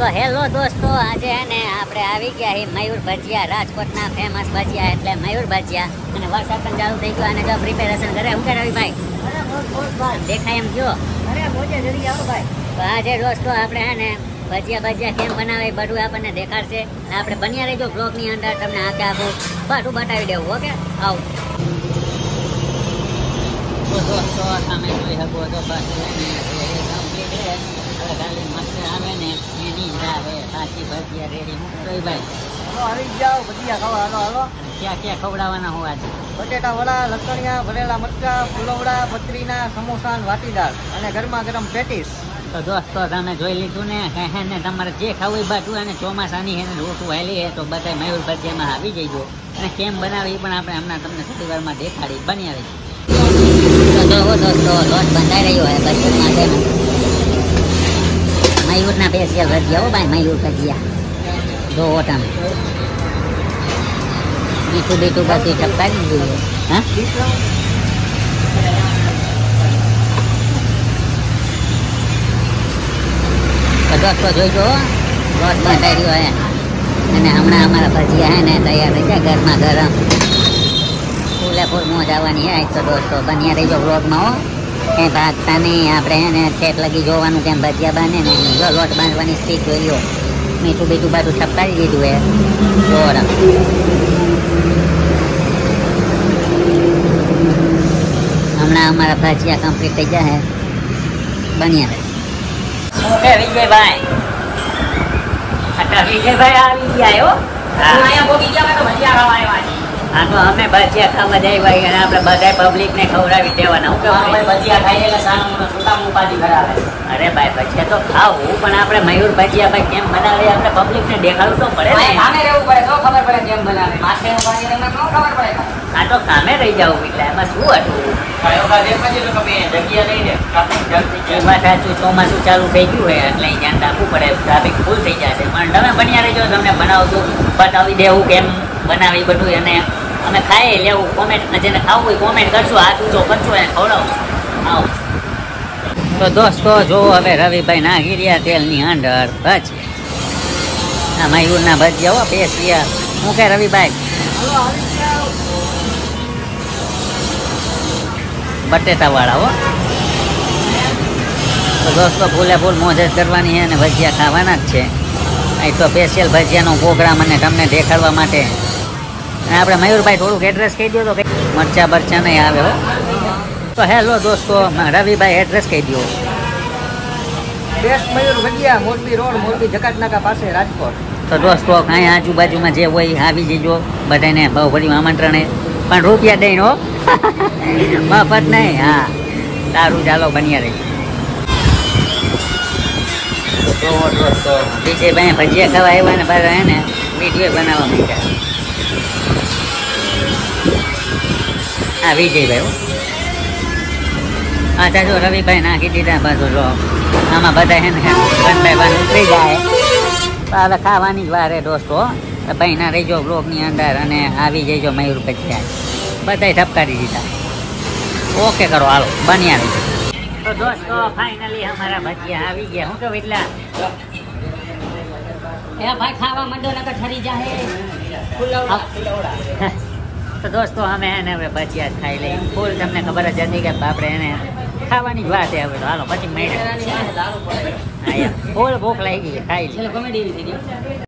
તો હેલો દોસ્તો, આજે આપણે આવી ગયા છીએ મયુર ભજીયા, રાજકોટના ફેમસ ભજીયા એટલે મયુર ભજીયા. અને વરસાદ પણ ચાલુ થઈ ગયો અને જો પ્રિપેરેશન કરે. શું કરે રવિભાઈ? દેખાય એમ કયો? તો આજે દોસ્તો આપણે ભજીયા કેમ બનાવે બધું આપણને દેખાડશે. આપણે બન્યા રહેજો બ્લોગની અંદર, તમને આખે આખું બધું બતાવી દેવું. ઓકે, આવું. તો દોસ્તો તમે જોઈ શકો તો બસ કમ્પ્લીટ છે. ખાલી મસ્ત આવે ને એની જ આવે સાચી ભજીયા રેડી. હું ભાઈ આવી જાઓ ભજીયા ખાવા. હાલો ક્યાં ક્યાં ખવડાવવાના હું આજે? બટેટા વડા, લસણિયા, ભરેલા મરચા, ફુલવડા, બત્રીના, સમોસા, વાટીદાર અને ગરમા ગરમ પેટીસ. તો દોસ્તો તમે જોઈ લીધું ને, કહે ને તમારે જે ખાવું એ બધું. અને ચોમાસાની એને રોટું વાયલી છે તો બધા મયુર ભજીયામાં આવી જઈજો. અને કેમ બનાવી પણ આપણે હમણાં તમને થોડી વારમાં દેખાડી. બની આવી તો જોવો દોસ્તો, લોટ બંધાઈ રહ્યો હોય ભજીયા માટેનો. મયુરના સ્પેશિયલ ભજીયા. હો ભાઈ, મયુર ભજીયા જોવો તમે. મીઠું બીઠું બધી ટપકાવી જોઈએ. હા, તો દોસ્તો જોઈજો, લોટ બંધાઈ રહ્યો હે. અને હમણાં અમારા ભજીયા હે ને તૈયાર થઈ જાય ગરમા ગરમ. ફૂલે ફૂલ મોજ આવવાની હે. તો દોસ્તો બન્યા રહીજો બ્લોગમાં. હો, કંઈ ભાગતા નહીં. આપણે એને ઠેઠ લગી જોવાનું કેમ ભજીયા બને ને. જો લોટ બાંધવાની સ્પીડ જોઈ લો. મીઠું બીઠું બધું છપકાવી દીધું હે. જોરમ હમણાં અમારા ભજીયા કમ્પ્લીટ થઈ જાય. બન્યા રહે વિજયભાઈ. વિજયભાઈ આવી ગયા. હો, હા, તો અમે ભજીયા ખાવા જાય ભાઈ. અને આપણે બધા પબ્લિક ને ખવડાવી દેવાના. હું કેવું ભજીયા ખાઈ એટલે સાનું ઉપાધિ કરાવે. અરે ભાઈ, ભજીયા તો ખાવું, પણ આપણે મયુર ભજીયા ભાઈ કેમ બનાવે આપણે પબ્લિક ને દેખાડવું તો પડે. કામે રહેવું પડે તો ખબર પડે કેમ બનાવે. માથેનું પાણી તમને ન ખબર પડે. હા, તો કામે રહી જવું એટલે એમાં શું હતું? ચોમાસું ચાલુ થઈ ગયું હોય એટલે ધ્યાન રાખવું પડે. ટ્રાફિક ફૂલ થઈ જશે. પણ તમે બન્યા રહેજો, તમને બનાવશું બતાવી દેવું કેમ બનાવી બધું. અને અમે ખાઈ લેવું. કોમેન્ટ જેને ખાવું હોય કોમેન્ટ કરશું, હાથ ઊંચો કરશું એને ખવડાવશું. આવું. તો દોસ્તો જો હવે રવિભાઈ નાખી રહ્યા તેલની અંદર ભજીયા. આ મયુરના ભજીયા હો પેશિયલ. હું કે રવિભાઈ? બટેટા વાળા. હો, તો દોસ્તો ફૂલે ફૂલ મોજ જ કરવાની છે અને ભજીયા ખાવાના જ છે. અહીં તો સ્પેશિયલ ભજીયાનો પ્રોગ્રામ અને તમને દેખાડવા માટે. અને આપણે મયુરભાઈ થોડુંક એડ્રેસ કહી દો તો મરચા બરચા નહીં આવે. હો, તો હેલો દોસ્તો, રવિભાઈ એડ્રેસ કહી દો. બેસ્ટ મયુર ભજીયા, મોરબી રોડ, મોરબી જકાતનાકા પાસે, રાજકોટ. તો દોસ્તો કાંઈ આજુબાજુમાં જે હોય આવી જજો. બધાને બહુ ભર્યું આમંત્રણ. પણ રૂપિયા દઈને. હો, મફત નહીં. હા, સારું, ચાલો બન્યા રહી. દોસ્તો વિજયભાઈ ભજીયા ખાવા આવ્યા ને પાછા હે ને વિડીયો બનાવવા માંડ્યા. હા, વિજયભાઈ. હા, ચાલો રવિભાઈ નાખી દીધા પાછું. જો આમાં બધા હે ને 1 by 1 ઉતરી જાય. હવે ખાવાની જ વાર હે દોસ્તો. ભાઈ ના રહીજો બ્લોગની અંદર અને આવી જઈજો મયુર ભજીયા. બધાય ઠપકારી દીધા. ઓકે કરો, હાલો બન્યા રહીજો. તો દોસ્તો ફાઇનલી અમારા ભજીયા આવી ગયા. હું કહું એટલા ભાઈ ખાવા માંડો નકર ઠરી જાય. તો દોસ્તો અમે એને હવે ભજીયા ખાઈ લઈએ. ફૂલ તમને ખબર જ હતી કે આપણે એને ખાવાની જ વાત છે. હવે તો હાલો પછી મેળ. ફૂલ ભૂખ લાગી ગઈ, ખાઈ લઈએ.